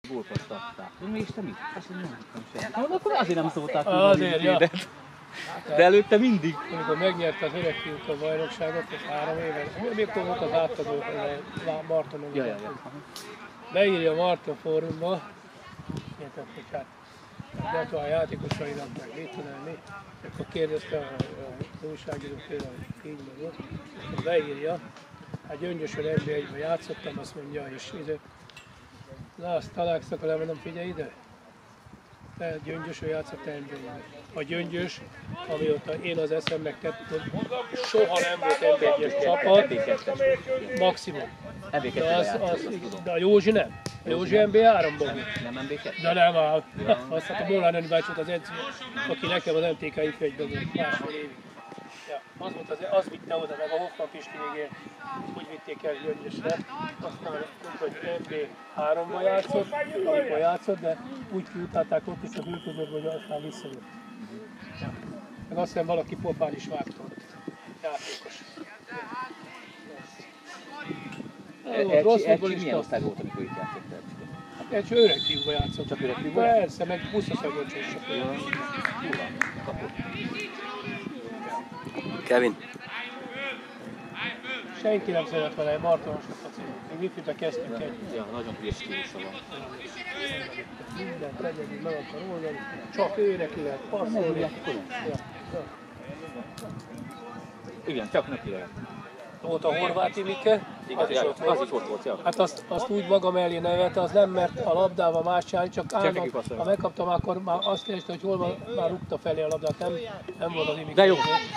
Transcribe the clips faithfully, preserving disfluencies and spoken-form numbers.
gólpaszt adták. Én mégis te mit? Azt mondom, nem tudtam semmit. Hát akkor azért nem szólták. Azért, ja. De előtte mindig. Amikor megnyerte az öreg fiúk a bajnokságot, az három éve, mikor volt az átadó a Martonon. Ja, ja, ja. Beírja a Marton fórumba, érted, hogy hát gratulál a játékosainak, meg mit tudom mi. Akkor kérdezte az újságíró például, hogy így meg ott. Akkor beírja, hát Gyöngyösön en bé egyben játszottam, azt mondja, és ide. Na, azt találkoztak, akkor mondom, figyelj ide. Te Gyöngyösön játszott en bé egyben. A Gyöngyös, amióta én az eszemnek tettem, soha nem volt en bé egyes csapat, maximum. De, az, az, de a Józsi nem. A Józsi en bé háromban volt. Nem en bé kettő? De nem áll. Azt hát a Molnár Nani bácsi volt az edző, aki nekem az em té ká ifjegyben volt másfél évig. Ja, az, volt az, az vitte oda, meg a Hoffman Pisti végén úgy vitték el Gyöngyösre. Aztán mondta, hogy en bé háromban játszott, amikor játszott, de úgy kiutálták ott is a hűtőből, hogy aztán visszajött. Ja. Meg azt hiszem valaki pofán is vágta ott. Játékos. Elcsi milyen osztály volt, amikor itt játszott Elcsi? Elcsi öreg fiúba játszott. Csak öreg fiúba? Persze, meg Buszaszegolcsó is csak olyan. Kapott. Kevin. Senki nem szeret vele, Martonosnak a cél. Még wifi-be kezdtünk egy. Ja, nagyon hülyes stílusa van. Mindent legyen, meg akar oldani. Csak őre ki lehet passzolni. Ja. Ja. Igen, csak neki lehet. Volt a Horváth Mike, az is ott volt. Az is ott volt, ja. Hát azt, azt úgy maga mellé nevelte, az nem mert a labdával más csinálni, csak állnak, ha megkaptam, akkor már azt kérdezte, hogy hol van, már rúgta felé a labdát, nem, nem volt az Imike. De jó!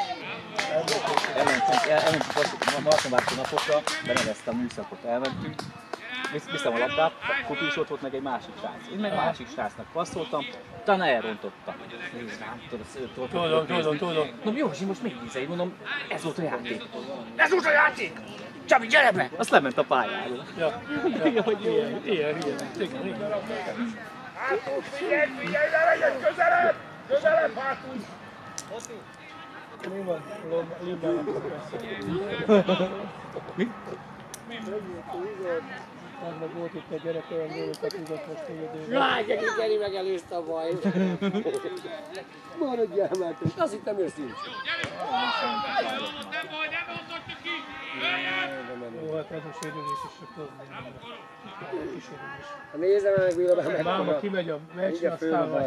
Elmentünk a Martonvárosi napokra, beneveztem a műszakot, elmentünk. Viszem a labdát, Kupi is ott volt, meg egy másik srác. Én meg másik srácnak passzoltam, utána elrontottam. Nézd rám, tudod, tudod, tudom, tudom, tudom. Mondom, Józsi, most még tízeig, mondom, ez volt a játék. Ez volt a játék! Csabi, gyere be! Azt lement a pályáról. Ja, ja, hogy ilyen, ilyen, ilyen. Igen, igen. Hátul, figyelj, figyelj, ne legyen közelebb! Közelebb, hátul! Mi van? Limbának Mi? az meg volt itt egy gyerek, olyan gólokat húzott most tudod. Jaj, Geri, Geri megelőzte a baj. Maradjál már, és azt hittem, hogy nincs. Jó, hát ez a sérülés is csak Ha nézem meg, Vila be meg. Máma kimegy a meccsre, aztán van.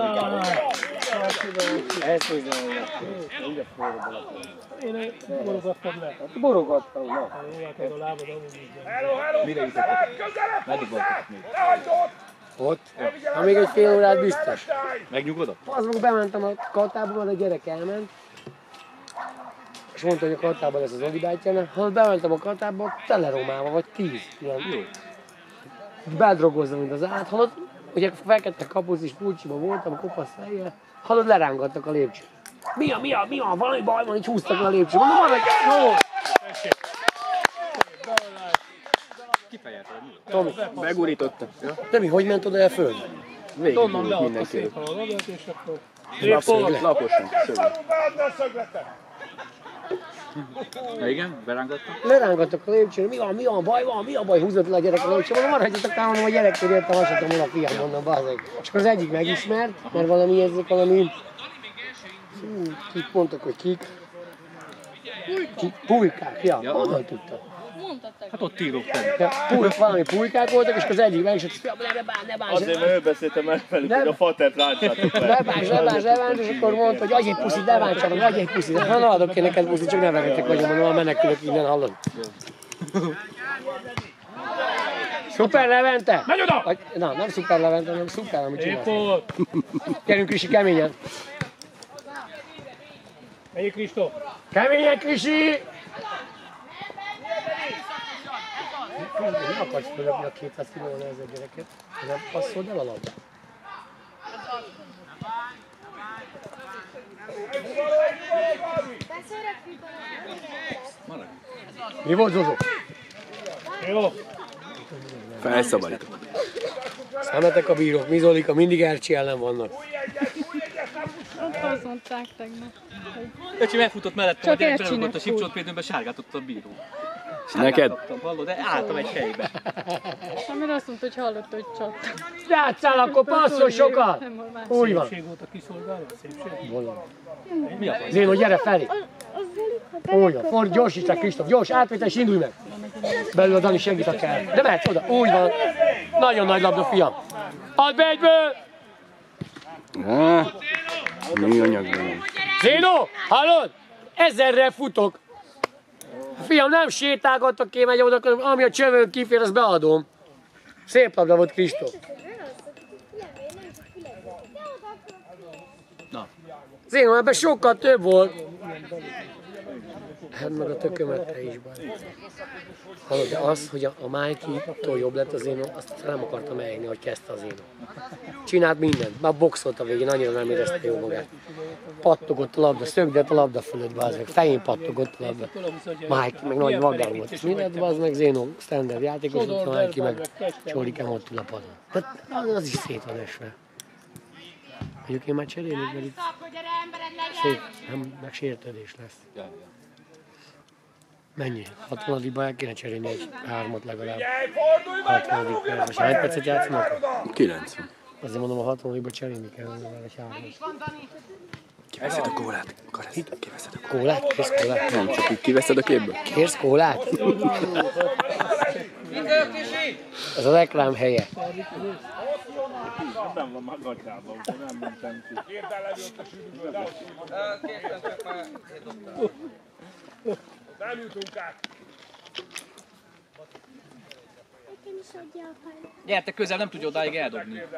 Ezt nézem meg. Mindjárt forróban. Én borogattam le. Borogattam, na. Jó, hát ez a lábad amúgy így. Hello, hello! Mire ütöttek? Meddig voltak még? Ne hagyd ott! Ott? Ha még egy fél órát biztos. Megnyugodott? Azok bementem a katába, a gyerek elment. És mondta, hogy a katában lesz az Adi bátyjánál. Ha bementem a katába, tele romálva, vagy tíz. Ilyen. Jó. Beldrogozza, mint az állat. Hallod, ugye fekete kapusz és pulcsiba voltam, kopasz fejjel. Hallod, lerángattak a lépcsőn. Mi a, mi a, mi a, valami baj van, így húztak a lépcsőn. Mondom, van egy jó! Kifejelte, hogy mi? Tomi, Megurította. Ja. de mi, hogy ment oda el föl? Onnan Végigújt beadta mindenki. szépen a labdát, és akkor... Lapszögle. Laposan. Kell szarul beadni a szögletet! Na igen, berángattam. Lerángattak a lépcsőn, mi van, mi van, baj van, mi a baj, húzott le a gyerek a lépcsőn. Mondom, maradjatok el, mondom, a gyerektől értem, azt mondtam, hogy a fiam, mondom, bazdmeg. És akkor az egyik megismert, mert valami ezek valami... Hú, kik mondtak, hogy kik? Kik? Pulykák, ja, Ja, honnan tudtam? Hát ott írok tenni. Ja, pulyk, valami pulykák voltak, és akkor az egyik megismert, ja, ne bánts, ne bánts, Azért, mert ő beszéltem el velük, hogy a fatert ráncsátok le. ne bánts, ne bánts, ne bánts, és akkor mondta, hogy adj egy puszit, ne bántsatok, adj egy puszit. Ha na, adok én neked puszit, csak ne vegetek vagyok, mondom, ha menekülök innen, hallod? Szuper Levente! Megy oda! Vagy, na, nem Szuper Levente, hanem Szuper, amit Épp csinálsz. volt! Gyerünk, Krisi, keményen! Melyik Kristóf? Keményen, Krisi! Ne akarsz fölöpni a kétszáz kilóra ezzel gyereket? Nem passzold el a labdát. Mi volt, Zozó? Jó! Felszabadítok. Szemetek a bírók, mi Zolika, mindig Ercsi ellen vannak. Azt mondták tegnap. Öcsi megfutott mellettem, Csak a gyerek Ercsinek belerúgott a fut. Sipcsont Pétőnbe, sárgát ott a bíró. Neked? Kaptam, hallod, de álltam egy helybe. Amire azt mondta, hogy hallott, hogy csattam. Játsszál, akkor passzol sokat! Úgy van. Szépség volt a kiszolgáló, szépség. Mi a baj? Zéno, gyere felé! Úgy van, fordj, gyorsítsák Kristóf, gyors, átvétel és indulj meg! Belül a Dani segít a kell. De mehetsz oda, úgy van. Nagyon nagy labda, fiam. Add be egyből! Há, mi anyagban? Zéno, hallod? Ezerrel futok. Fiam, nem sétálgatok én megy oda, ami a csövön kifér, azt beadom. Szép labda volt, Kristóf. Na. Zéno, ebben sokkal több volt. Hát meg a tökömet te is baj. Hallod, de az, hogy a, a Mikey-tól jobb lett a Zéno, azt nem akartam elégni, hogy kezdte a Zéno. Csinált mindent, már boxolt a végén, annyira nem érezte jó magát. Pattogott a labda, szögdett a labda fölött, bazd meg, fején pattogott a labda. Mikey meg nagy vagár volt. És mi lett, bazd meg, Zéno, standard játékos, ott a Mikey meg Csorikám ott ül a padon. Tehát az is szét van esve. Egyébként már cserélünk, mert itt szét, nem, meg sértődés lesz. Mennyi? hatvanadikban el kéne cserélni egy hármat legalább. hatvaнаdik perc. Most hány percet játszanak? kilencven. Azért mondom, a hatvanadikban cserélni kell legalább egy hármat. Kiveszed a kólát? Karesz, kiveszed a Kólát? Kérsz kólát? Nem, csak így kiveszed a képből? Kérsz kólát? Ez a reklám helye. Nem van magadjában, nem mentem ki. Kérd el előtt a sűrűből. Nem jutunk át. Gyertek közel, nem tudja odáig eldobni. Ne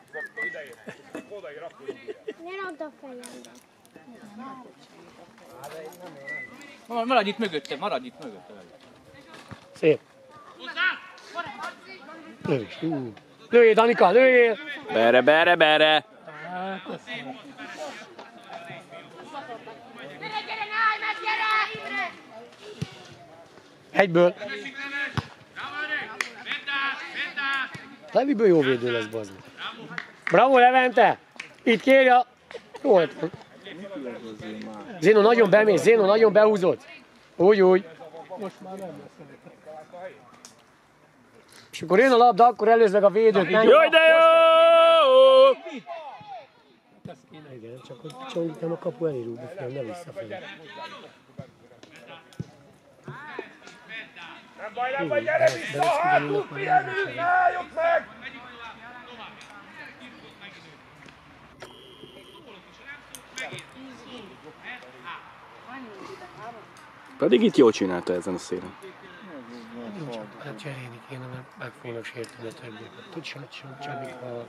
rakd a fejembe. Maradj itt mögöttem, maradj itt mögöttem. Szép. Lövés. Lőjél, Danika, lőjél! Bere, bere, bere! Egyből. Leviből jó védő lesz, bazd. Bravo, Levente! Itt kérja. Jó volt. Zéno nagyon bemész, Zéno nagyon behúzott. Úgy, úgy. Most már nem lesz. És akkor jön a labda, akkor előzd meg a védőt. Jaj, de jó! Igen, csak hogy csongítem a kapu elé rúgni, fiam, ne visszafelé. Nem baj, nem baj, gyere vissza, hátul, pihenünk, álljuk meg! Pedig itt jól csinálta ezen a szélen. Hát cserélni kéne, mert meg fognak sérteni a többieket. Tudj, hogy sem Csabik a...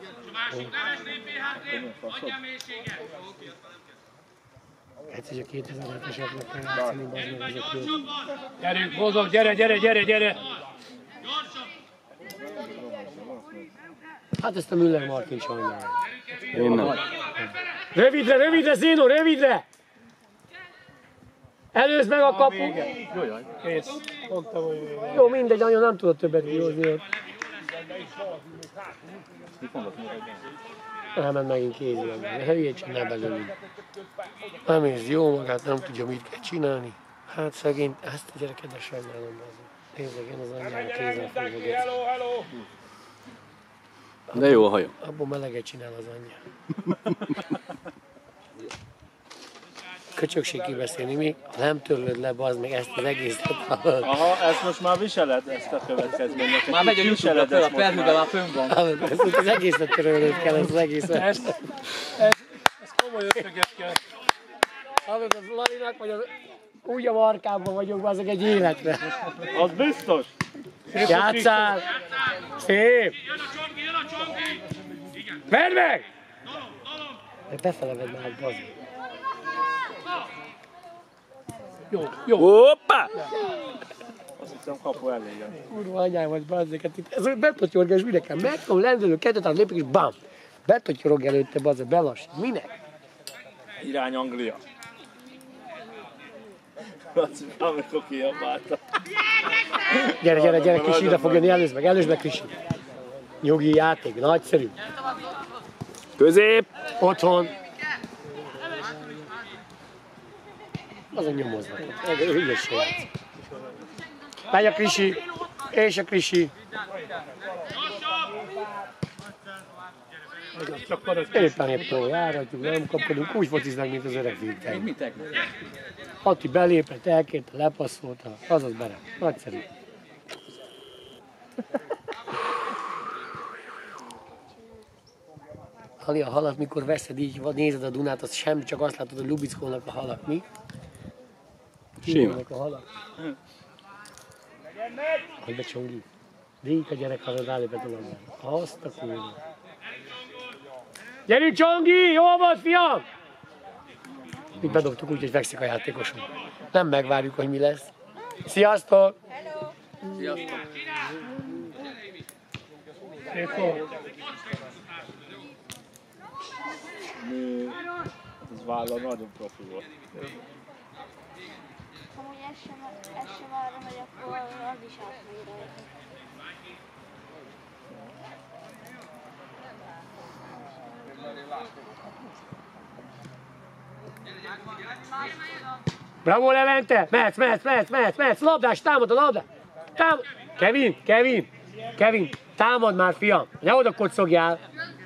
Egyszer csak kétezer-heteseknek kell játszani, bazd meg ezek jó. Gyerünk, mozog, gyere, gyere, gyere, gyere! Hát ezt a Müller Martin sajnálja. Én nem. Rövidre, rövidre, Zéno, rövidre! Előzd meg a kapu! Kész. Mondtam, hogy vége. Jó, mindegy, anya nem tudod többet kihozni ott. Elment megint kézzel, de hülyét csinál belőlünk. Nem érzi jó magát, nem tudja, mit kell csinálni. Hát szegény, ezt a gyereket de sajnálom. Nézzek, én az anyjára kézzel fogok. Hello, hello! De jó a haja. Abból meleget csinál az anyja. Köcsökség kibeszélni, mi nem törlöd le, bazd meg ezt az egészet. Aha, ezt most már viseled, ezt a következményeket. Már megy a YouTube-ra fel, a felhőben már fönn van. Ezt az egészet törölnöd kell, ezt az egészet. Ez, ez, ez komoly összeget kell. Hallod, az Lalinak, vagy az úgy a markában vagyok, azok egy életre. Az biztos. Játsszál! Szép! Vedd meg! Befele vedd meg, bazd. Jó, jó. Hoppá! Azt hiszem kapu elég. Kurva anyám vagy, bazzéket itt. Ez olyan betotyorgás mindenkem. Meg tudom lendülő, kettőt lépik és bam! Betotyorog előtte, bazzék, belassít. Minek? Irány Anglia. Laci, amikor kiabálta. Gyere, gyere, gyere, Kisi, ide fog jönni, előzd meg, előzd meg, Kisi. Jogi játék, nagyszerű. Közép! Otthon. Azon nyomoznak. Hülyeség. Megy a Krisi, és a Krisi. Éppen éppen járatjuk, nem kapkodunk, úgy fociznak, mint az öreg Viktor. Mit tegnap? Ati belépett, elkérte, lepasszolta, azaz bele. Nagyszerű. Ali, a halat mikor veszed így, nézed a Dunát, az sem, csak azt látod, hogy lubickolnak a halak, mi? Kívülnek a halak. Hogy becsongi. Végig a gyerek halad rálépett a labdára. Azt a kurva. Gyerünk Csongi! Jól volt, fiam! Mi bedobtuk úgy, hogy fekszik a játékosunk. Nem megvárjuk, hogy mi lesz. Sziasztok! Sziasztok! Szép volt. Ez vállal nagyon profi volt. Amúgy ez sem, ez sem arra megy, akkor az is átmegy rajta. Bravo Levente! Mehetsz, mehetsz, mehetsz, mehetsz, mehetsz! Labdás, támad a labda! Támad! Kevin, Kevin, Kevin, támad már, fiam! Ne oda kocogjál!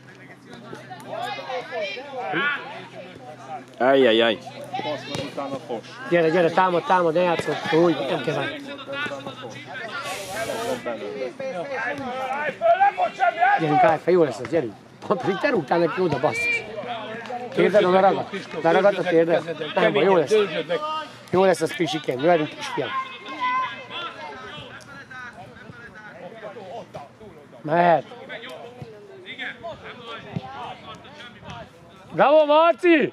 Ajjajjaj. Pasz utána fos. Gyere, gyere, támad, támad, ne játszol! Úgy, nem kell várni. Gyerünk, állj fel, jó lesz az, gyerünk! Pont pedig te rúgtál neki oda, basszus! Térded, oda ragad? Leragad a térded? Nem baj, jó lesz. Jó lesz az Krisikém, jöjjünk kisfiam. Mehet. Bravo, Marci!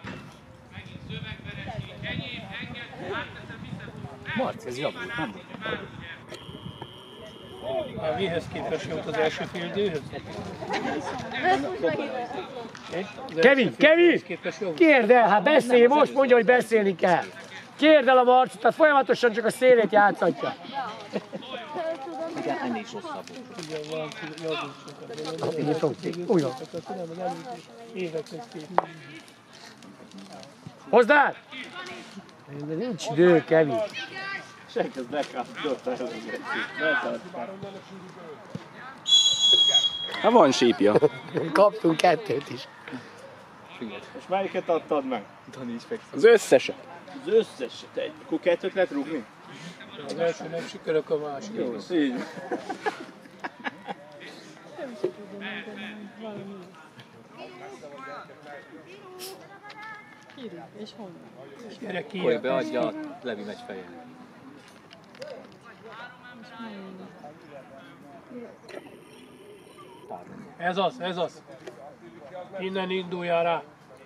Marci, ez javult, nem? A mihez képest volt az első fél időhöz? Kevin, Kevin! Kérd el, hát beszélj, most mondja, hogy beszélni kell. Kérd el a Marcit, tehát folyamatosan csak a szélét játszatja. Igen, ennél is rosszabb volt. Úgy van. Hozd át! De nincs idő, Kevin. Senki az bekállította el az egészét. Hát van sípja. Kaptunk kettőt is. És melyiket adtad meg? Dani is fekszik. Az összeset. Az összeset egy. Akkor kettőt lehet rúgni? Az első nem sikerök, a másik. Jó, így. Kírjuk, és honnan? Gyere ki. Akkor beadja, a Levi megy fején. Ez az, ez az. Innen induljál rá.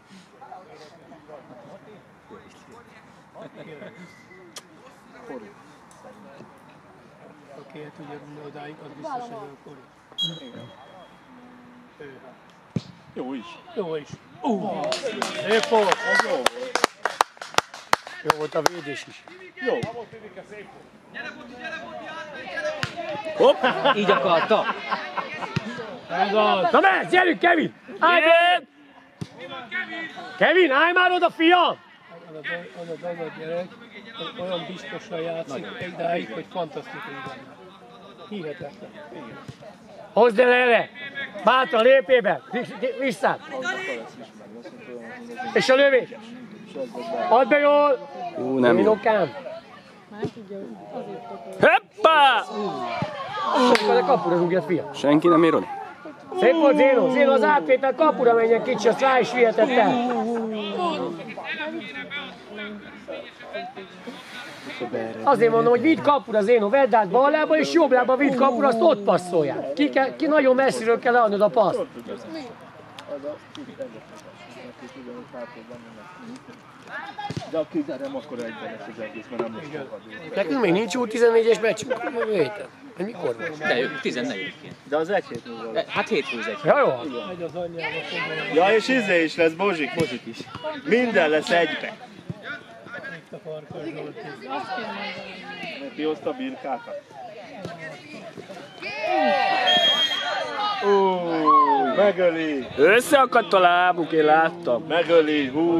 Aki el tudja rúgni odáig, az biztos, hogy a Kori. Ő. Jó is. Jó is. Uh, szép volt. Az jó volt. Jó volt a védés is. Jó. Hopp! Így akarta. Ez az. Na mehet, gyerünk, Kevin! Állj be! Kevin, állj már oda, fiam! Az a, az a, az a gyerek az olyan biztosan játszik egydáig, hogy fantasztikus benne. Hihetetlen. Hozd el erre! Bátran, lépébe! Vissza! És a lövés! Add be jól! Ú, nem jó. Minokám! Már tudja, azért dobol. Hoppá! Sokkal a kapura rúgja, fiam! Senki nem ér oda? Szép volt Zéno! Zéno az átvétel kapura menjen kicsi, azt rá is vihetett el! Azért mondom, hogy vidd kapura, Zéno, vedd át bal lába és jobb lába vidd kapura, azt ott passzolják. Ki, kell, ki nagyon messziről kell leadnod a paszt. De a küzdelem akkor egyben lesz az egész, mert nem lesz sokat. Nekünk még nincs U tizennégyes meccsünk, jövő héten. Vagy mikor van? De ő tizennegyedikén. De az egy hét múlva lesz. Hát hétfő egy. Ja, jó. Megy az anyjába fogom. Ja, és izé is lesz, Bozsik. Bozsik is. Minden lesz egybe. Itt a Farkas Zsolti. Azt kéne mondani. Neki hozta a birkákat. Új, megöli. Összeakadt a lábuk, én láttam. Megöli, hú.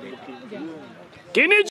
Igen. Ki nincs?